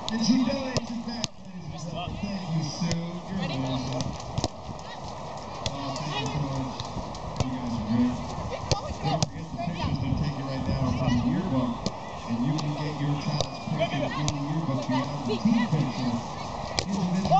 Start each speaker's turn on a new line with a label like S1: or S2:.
S1: And she donates it back, ladies and gentlemen. Thank you, Sue. You're amazing. Oh, thank you so much. You guys are great. Don't forget the pictures they're taking right now from the yearbook. And you can get your child's picture in the yearbook. You have the team picture.